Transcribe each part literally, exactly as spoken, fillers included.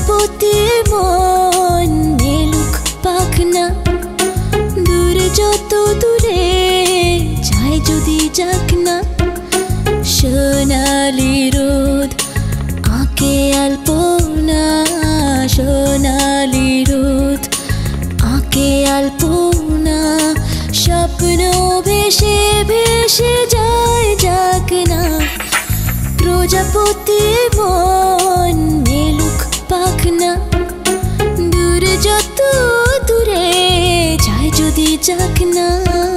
প্রজাপতির মন মেলুক পাখনা দূরে যত দূরে যায় যদি যাক না সোনালি রোদ আঁকে আলপনা সোনালি রোদ আঁকে আলপনা স্বপ্ন ভেসে ভেসে যায় যাক না প্রজাপতির মন মেলুক পাখনা দূরে যত দূরে যায় যদি যাক না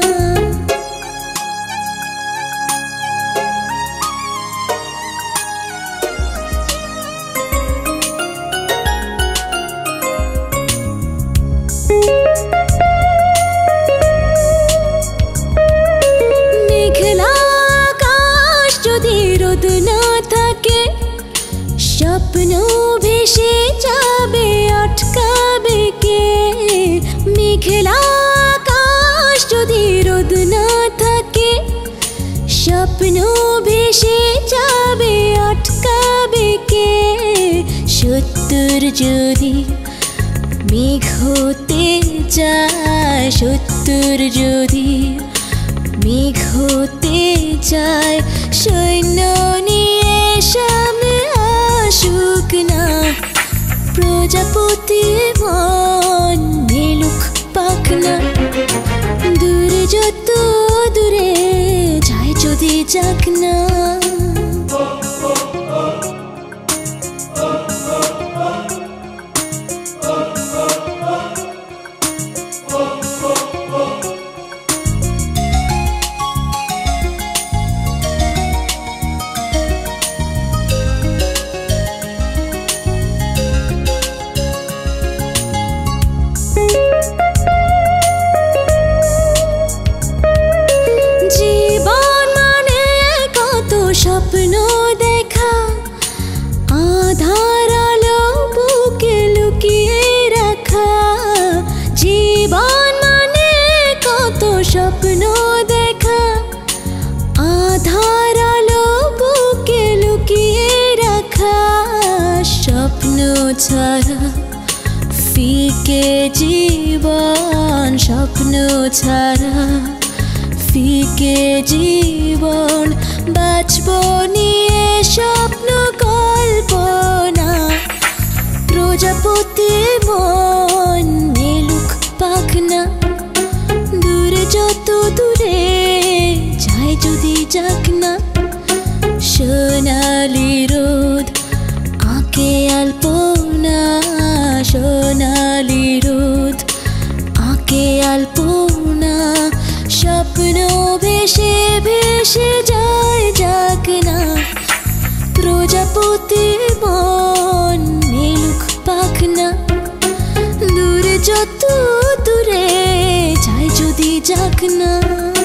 মেঘলা আকাশ যদি রোদ না থাকে স্বপ্ন ভেসে যাবে আটকাবে কে মেঘলা আকাশ যদি রোদ না থাকে স্বপ্ন ভেসে যাবে আটকাবে কে সত্তর যদি মেঘ হতে যায় সত্তর যদি মেঘ হতে যায় সৈন্য নিয়ে সামনে আসুক না প্রজাপতির মন মেলুক পাখনা দূরে যত দূরে যায় যদি যাক না স্বপ্ন দেখা আধার আলো বুকে লুকিয়ে রাখা জীবন মানে কত স্বপ্ন দেখা আধার আলো বুকে লুকিয়ে রাখা স্বপ্ন ছাড়া ফিকে জীবন স্বপ্ন ছাড়া ফিকে জীবন বাঁচব নিয়ে স্বপ্ন কল্পনা প্রজাপতির মন মেলুক পাখনা দূরে যত দূরে যায় যদি যাক না সোনালি রোদ আঁকে আলপনা সোনালি রোদ আঁকে আলপনা স্বপ্ন ভেসে ভেসে যায় যাক না প্রজাপতির মন মেলুক পাখনা দূরে যত দূরে যায় যদি যাক না।